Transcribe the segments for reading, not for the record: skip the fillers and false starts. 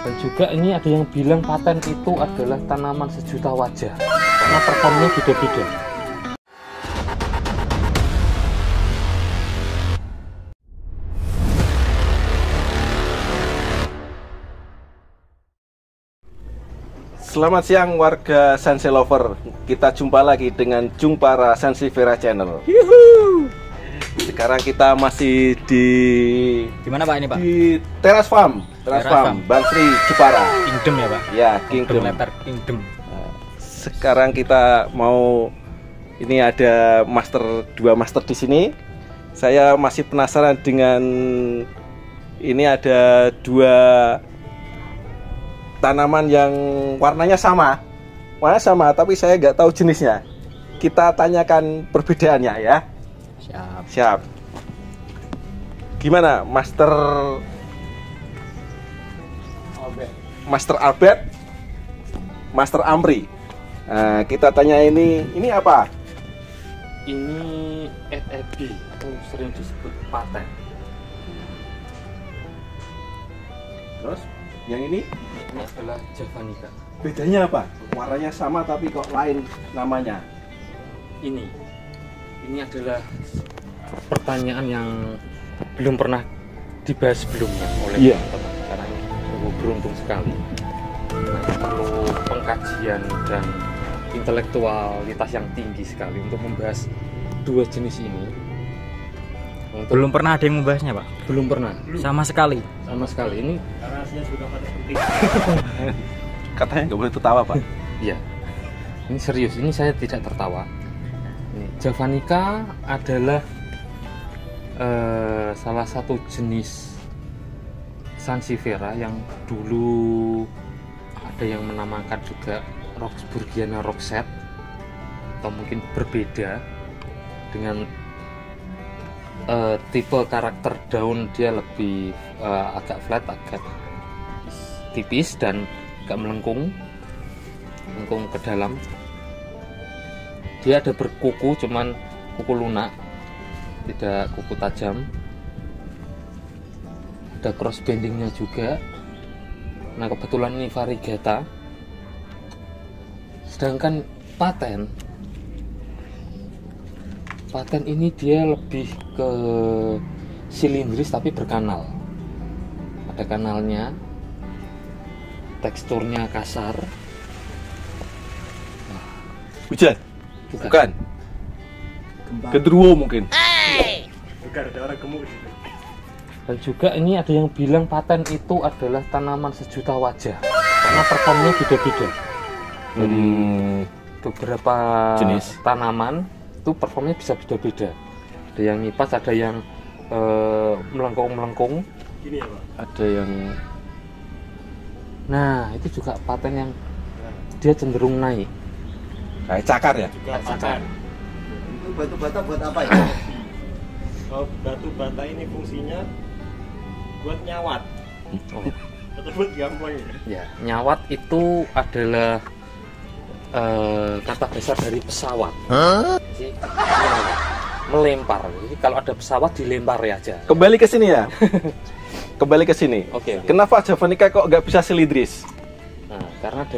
Dan juga ini ada yang bilang paten itu adalah tanaman sejuta wajah karena performnya beda-beda. Selamat siang warga Sansi Lover. Kita jumpa lagi dengan Jumpara Sansevieria Channel. Yuhu. Sekarang kita masih di mana Pak ini Pak? Di Teras Farm, Bang Sri Jepara. Kingdom ya Pak? Ya, Kingdom. Kingdom. Sekarang kita mau, ini ada dua master di sini. Saya masih penasaran dengan ini, ada dua tanaman yang warnanya sama, tapi saya nggak tahu jenisnya. Kita tanyakan perbedaannya ya. Siap. Gimana, Master Albert, Master Amri? Nah, kita tanya ini apa? Ini FFB atau sering disebut paten. Terus yang ini adalah Javanica. Bedanya apa? Warnanya sama tapi kok lain namanya? Ini adalah pertanyaan yang belum pernah dibahas sebelumnya oleh teman-teman, karena ini sungguh beruntung sekali. Perlu pengkajian dan intelektualitas yang tinggi sekali untuk membahas dua jenis ini. Belum pernah ada yang membahasnya Pak? Belum pernah. Sama sekali. Ini karena aslinya sudah pada penting. Katanya nggak boleh tertawa Pak. Iya. Ini serius. Ini saya tidak tertawa. Ini Javanica adalah salah satu jenis Sansevieria yang dulu ada yang menamakan juga Roxburghiana Roxette, atau mungkin berbeda dengan tipe karakter daun. Dia lebih agak flat, agak tipis dan agak melengkung ke dalam. Dia ada berkuku, cuman kuku lunak, tidak kuku tajam. Ada cross bendingnya juga. Nah, kebetulan ini variegata. Sedangkan paten ini dia lebih ke silindris tapi berkanal. Ada kanalnya, teksturnya kasar. Hujan? Bukan. Genderuwo mungkin. Bukan, ada orang gemuk di situ. Dan juga ini ada yang bilang paten itu adalah tanaman sejuta wajah karena performnya beda-beda. Dari beberapa jenis tanaman itu performnya bisa beda-beda. Ada yang nipas, ada yang melengkung. Gini ya Pak? Ada yang... Nah, itu juga paten yang dia cenderung naik. Kayak cakar ya? Juga cakar. Itu batu bata buat apa ya? Oh, batu bata ini fungsinya buat nyawat. Atau buat gampang ya? Ya, nyawat itu adalah kata dasar dari pesawat. Jadi, melempar. Jadi kalau ada pesawat dilempar ya aja. Kembali ke sini ya. Kembali ke sini. Oke. Kenapa Javanica kok nggak bisa silindris? Nah, karena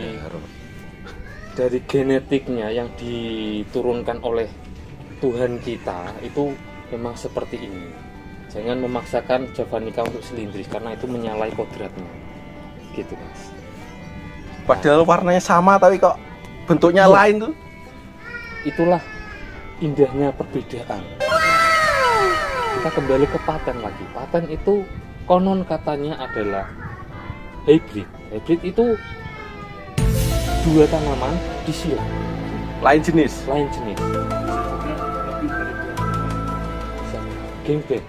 dari genetiknya yang diturunkan oleh Tuhan kita itu memang seperti ini. Jangan memaksakan Javanica untuk silindris karena itu menyalahi kodratnya. Gitu, Mas. Padahal warnanya sama tapi kok bentuknya lain tuh. Itulah indahnya perbedaan. Kita kembali ke paten lagi. Paten itu konon katanya adalah hybrid. Hybrid itu dua tanaman disilang. Lain jenis. Gengbek.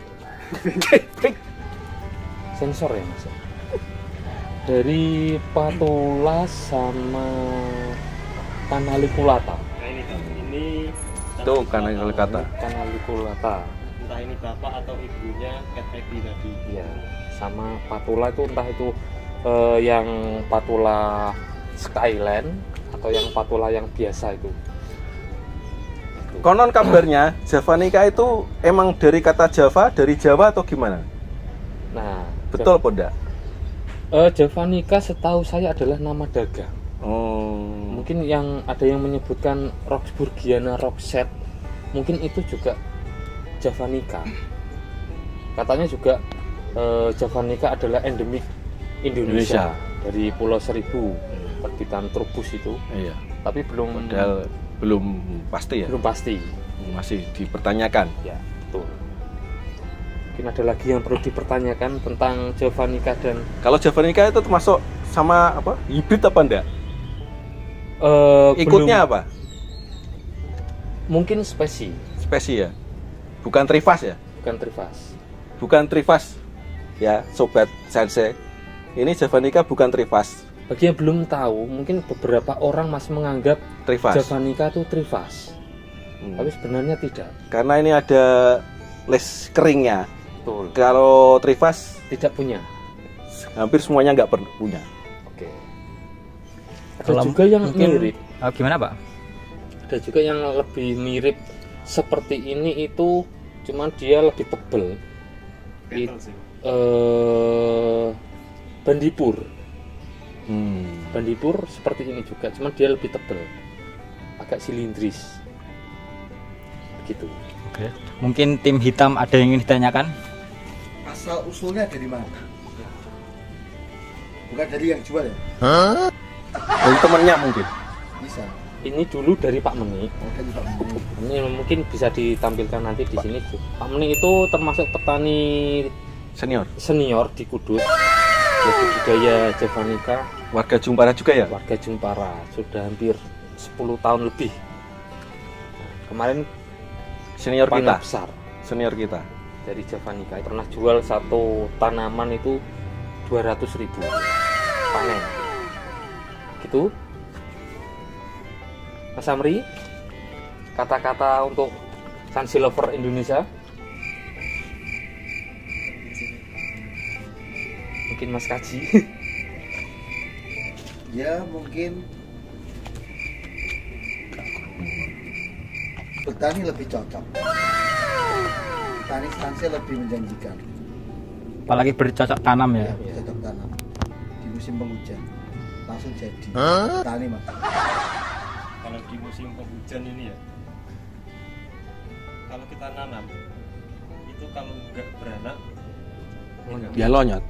Sensor ya Mas. Dari patula sama canaliculata. Nah ini Pak, ini Tuh canaliculata. Canaliculata. entah ini bapak atau ibunya cat baby tadi. Iya, sama patula itu entah itu yang patula Skyland atau yang patula yang biasa itu. Konon kabarnya Javanica itu emang dari kata Java, dari Jawa atau gimana? Nah, Betul apa enggak? Javanica setahu saya adalah nama dagang. Mungkin yang ada yang menyebutkan Roxburghiana Roxette, mungkin itu juga Javanica. Katanya juga Javanica adalah endemik Indonesia. Dari Pulau Seribu, terbitan Trubus itu. Iya. Tapi belum pasti ya. Belum pasti. Masih dipertanyakan. Ya, betul. Mungkin ada lagi yang perlu dipertanyakan tentang Javanica dan kalau Javanica itu termasuk sama apa? Hibrid apa enggak? Ikutnya apa? Mungkin spesi ya. Bukan trifas ya? Bukan trifas. Ya, sobat Sensei. Ini Javanica bukan trifas. Bagi yang belum tahu, mungkin beberapa orang masih menganggap trifas. Javanica itu trifas. Tapi sebenarnya tidak. Karena ini ada les keringnya. Betul. Kalau trifas tidak punya. Hampir semuanya nggak punya. Oke. Ada juga yang mirip. Gimana Pak? Ada juga yang lebih mirip seperti ini itu, cuman dia lebih tebel. Bandipur. Bandipur seperti ini juga, cuman dia lebih tebal, agak silindris. Begitu. Oke. Mungkin tim hitam ada yang ingin ditanyakan? Asal usulnya dari mana? Bukan dari yang jual ya? Dari temennya mungkin. Bisa. Ini dulu dari Pak Meni. Dari Pak Meni. Ini mungkin bisa ditampilkan nanti di sini. Pak Meni itu termasuk petani senior di Kudus. Dia budidaya Javanica. Warga Jumpara juga ya? Warga Jumpara, sudah hampir 10 tahun lebih. Kemarin senior kita dari Javanica pernah jual satu tanaman itu 200.000 panen. Gitu. Mas Amri, kata-kata untuk Sansi Lover Indonesia. Mungkin Mas Kaji. Ya mungkin petani lebih cocok. Petani Sansi lebih menjanjikan. Apalagi bercocok tanam ya. Cocok tanam di musim penghujan langsung jadi. Petani Mas. Kalau di musim penghujan ini ya, kalau kita nanam itu kalau nggak beranak ya lonyot.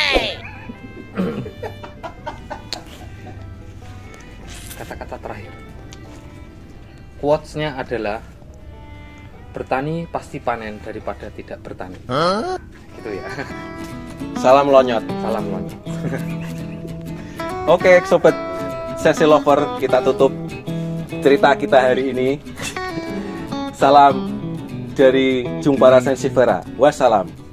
Kata-kata terakhir, quotes-nya adalah bertani pasti panen daripada tidak bertani. Gitu ya. Salam lonyot. Oke, sobat Sensei Lover, kita tutup cerita kita hari ini. Salam dari Jumpara Sensifera. Wassalam.